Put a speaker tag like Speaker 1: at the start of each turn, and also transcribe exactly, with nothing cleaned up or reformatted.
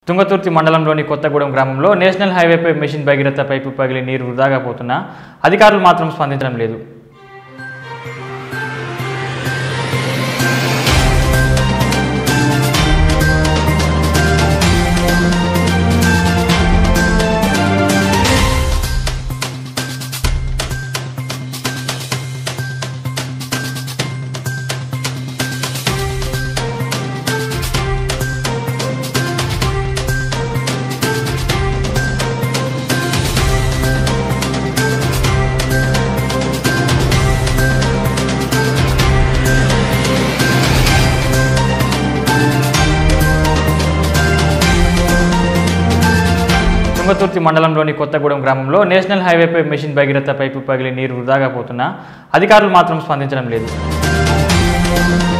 Speaker 1: తుంగతుర్తి మండలంలోని కొత్తగూడెం గ్రామంలో నేషనల్ హైవేపై మెషిన్ భగీరథ పైపు పగిలి నీరు వృధాగా పోతున్నా అధికారులు మాత్రం స్పందించడం లేదు. తుంగతుర్తి మండలంలోని కొత్తగూడెం గ్రామంలో నేషనల్ హైవేపై మెషిన్ భగీరథ పైపు పగిలి నీరు వృధాగా పోతున్నా అధికారులు మాత్రం స్పందించడం లేదు.